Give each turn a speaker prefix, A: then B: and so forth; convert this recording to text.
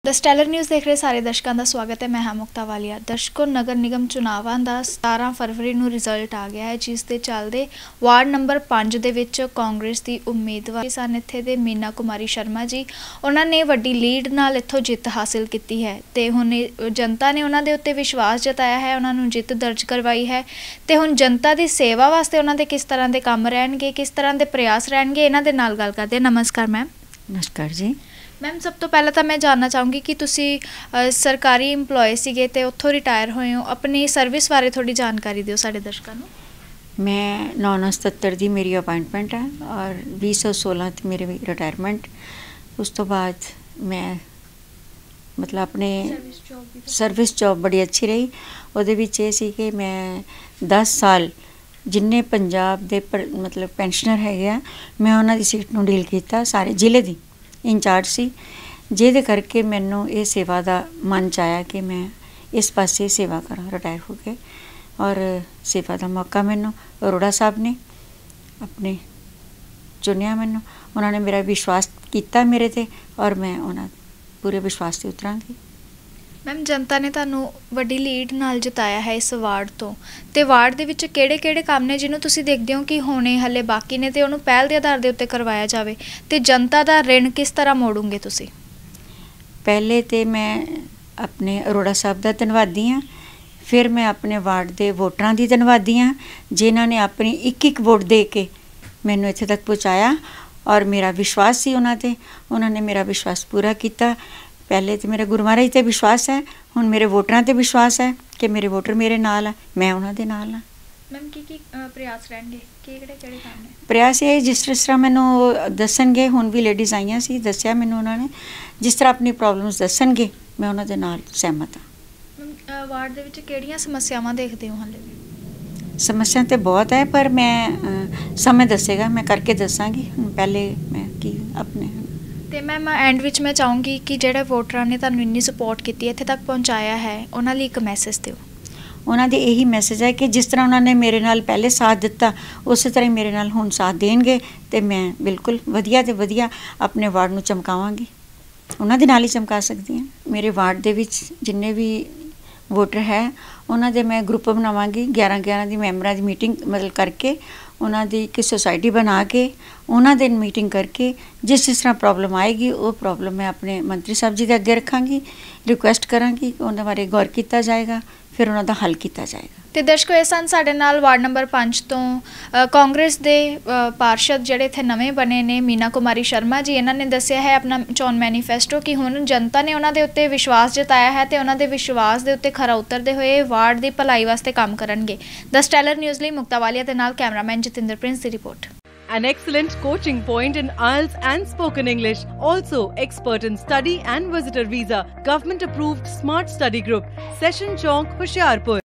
A: The stellar news देख रहे सारे दर्शकों का स्वागत है। मैं हाँ मुक्ता वालिया। दर्शकों, नगर निगम चुनावां का 17 फरवरी को रिजल्ट आ गया है, जिस दे चलते वार्ड नंबर 5 दे विच कांग्रेस की उम्मीदवार सन इत्थे दे मीना कुमारी शर्मा जी। उन्होंने वड्डी लीड नाल इत्थों जित हासिल की है ते हुण जनता ने उन्होंने उत्ते विश्वास जताया है, उन्होंने जित दर्ज करवाई है ते हुण जनता की सेवा वास्ते उन्होंने किस तरह के काम रहणगे, किस तरह के प्रयास रहणगे, इन्हां दे नाल गल करदे। नमस्कार मैम।
B: नमस्कार जी
A: मैम, सब तो पहले तो मैं जानना चाहूँगी कि तुसी सरकारी इंपलॉय सीगे ते उत्थों रिटायर होए हो, अपनी सर्विस बारे थोड़ी जानकारी दिओ साडे दर्शकों नूं।
B: मैं 9/77 दी मेरी अपॉइंटमेंट है और 2016 च मेरी रिटायरमेंट। उस तो बाद मैं मतलब अपने सर्विस जॉब बड़ी अच्छी रही। उहदे विच ये सी कि मैं 10 साल जिन्ने पंजाब दे मतलब पेंशनर हैगे आ, मैं उन्हां दी सीट नूं डील कीता, सारे जिले दी इंचार्ज सी, जिहदे करके मैनू ये सेवा का मन च आया कि मैं इस पासे सेवा करा रिटायर हो के। और सेवा का मौका मैनू अरोड़ा साहब ने अपने चुनिया, मैनू उन्होंने मेरा विश्वास किया मेरे ते और मैं उन्होंने पूरे विश्वास से उतरांगी।
A: मैम, जनता ने तुहानू वड्डी लीड नाल जिताया है इस वार्ड तो, ते वार्ड दे विच किहड़े-किहड़े काम ने जिन्हों तुसीं देखदे हो कि होने हले बाकी ने ते उहनूं पहल दे आधार दे उत्ते करवाया जावे, ते जनता दा ऋण किस तरह मोड़ोगे तुसीं?
B: पहले तो मैं अपने अरोड़ा साहब का धन्नवादी हाँ, फिर मैं अपने वार्ड के वोटरां दी धन्नवादी हाँ जिन्हां ने अपनी एक वोट दे के मैनू इत्थे तक पहुँचाया और मेरा विश्वास सी उन्हां ते, उन्होंने मेरा विश्वास पूरा किया। पहले तो मेरा गुरु महाराज ते विश्वास है, हुण मेरे वोटरां ते विश्वास है कि मेरे वोटर मेरे नाल है, मैं उन्हां दे नाल हाँ।
A: मैम, की प्रयास रहणगे, किहड़े-किहड़े काम ने?
B: प्रयास ये जिस तरह मैनू दसणगे, हुण भी लेडीज़ आईयां सी, दस्सिया मैनू उन्होंने जिस तरह अपनी प्रॉब्लम्स दसणगे मैं उन्हां दे नाल सहमत हाँ।
A: मैम, वार्ड दे विच किहड़ियां समस्यावां देखदे हो हाले?
B: समस्या तो बहुत है पर मैं समय दसेगा, मैं करके दसांगी। पहले मैं की अपने
A: ਤੇ ਮੈਮ ਐਂਡ ਵਿੱਚ ਮੈਂ ਚਾਹੂੰਗੀ ਕਿ ਜਿਹੜੇ ਵੋਟਰਾਂ ਨੇ ਤੁਹਾਨੂੰ ਇੰਨੀ ਸਪੋਰਟ ਕੀਤੀ ਇੱਥੇ ਤੱਕ ਪਹੁੰਚਾਇਆ ਹੈ, ਉਹਨਾਂ ਲਈ ਇੱਕ ਮੈਸੇਜ ਦਿਓ।
B: ਉਹਨਾਂ ਦੇ ਇਹੀ ਮੈਸੇਜ ਹੈ ਕਿ ਜਿਸ ਤਰ੍ਹਾਂ ਉਹਨਾਂ ਨੇ ਮੇਰੇ ਨਾਲ ਪਹਿਲੇ ਸਾਥ ਦਿੱਤਾ ਉਸੇ ਤਰ੍ਹਾਂ ਹੀ ਮੇਰੇ ਨਾਲ ਹੁਣ ਸਾਥ ਦੇਣਗੇ ਤੇ ਮੈਂ ਬਿਲਕੁਲ ਵਧੀਆ ਤੇ ਵਧੀਆ ਆਪਣੇ ਵਾਰਡ ਨੂੰ ਚਮਕਾਵਾਂਗੀ। ਉਹਨਾਂ ਦੇ ਨਾਲ ਹੀ ਚਮਕਾ ਸਕਦੀ ਹਾਂ। ਮੇਰੇ ਵਾਰਡ ਦੇ ਵਿੱਚ ਜਿੰਨੇ ਵੀ ਵੋਟਰ ਹੈ ਉਹਨਾਂ ਦੇ ਮੈਂ ਗਰੁੱਪ ਬਣਾਵਾਂਗੀ, 11 ਦੀ ਮੈਂਬਰਾਂ ਦੀ ਮੀਟਿੰਗ ਮਤਲਬ ਕਰਕੇ ਉਹਨਾਂ ਦੀ ਇੱਕ ਸੁਸਾਇਟੀ ਬਣਾ ਕੇ ਉਹਨਾਂ ਦੇ ਮੀਟਿੰਗ ਕਰਕੇ ਜਿਸ ਤਰ੍ਹਾਂ ਪ੍ਰੋਬਲਮ ਆਏਗੀ ਉਹ ਪ੍ਰੋਬਲਮ ਮੈਂ ਆਪਣੇ ਮੰਤਰੀ ਸਾਹਿਬ ਜੀ ਦੇ ਅੱਗੇ ਰੱਖਾਂਗੀ, ਰਿਕੁਐਸਟ ਕਰਾਂਗੀ, ਉਹਨਾਂ ਬਾਰੇ ਗੌਰ ਕੀਤਾ ਜਾਏਗਾ, ਫਿਰ ਉਹਨਾਂ ਦਾ ਹੱਲ ਕੀਤਾ ਜਾਏਗਾ।
A: ਤੇ ਦਰਸ਼ਕੋ, ਇਹ ਸਨ ਸਾਡੇ ਨਾਲ ਵਾਰਡ ਨੰਬਰ 5 ਤੋਂ ਕਾਂਗਰਸ ਦੇ ਪਾਰਸ਼ਦ ਜਿਹੜੇ ਇੱਥੇ ਨਵੇਂ ਬਣੇ ਨੇ ਮੀਨਾ ਕੁਮਾਰੀ ਸ਼ਰਮਾ ਜੀ। ਇਹਨਾਂ ਨੇ ਦੱਸਿਆ ਹੈ ਆਪਣਾ ਚੋਣ ਮੈਨੀਫੈਸਟੋ ਕਿ ਹੁਣ ਜਨਤਾ ਨੇ ਉਹਨਾਂ ਦੇ ਉੱਤੇ ਵਿਸ਼ਵਾਸ ਜਤਾਇਆ ਹੈ ਤੇ ਉਹਨਾਂ ਦੇ ਵਿਸ਼ਵਾਸ ਦੇ ਉੱਤੇ ਖਰਾ ਉਤਰਦੇ ਹੋਏ ਵਾਰਡ ਦੀ ਭਲਾਈ ਵਾਸਤੇ ਕੰਮ ਕਰਨਗੇ। ਦ ਸਟੈਲਰ ਨਿਊਜ਼ ਲਈ ਮੁਕਤਾ ਵਾਲੀਆ ਦੇ ਨਾਲ ਕੈਮਰਾਮੈਨ ਜਤਿੰਦਰ ਪ੍ਰਿੰਸ ਦੀ report.
C: An excellent coaching point in IELTS and spoken English. Also expert in study and visitor visa. Government approved smart study group. Session Chowk, Hoshiarpur.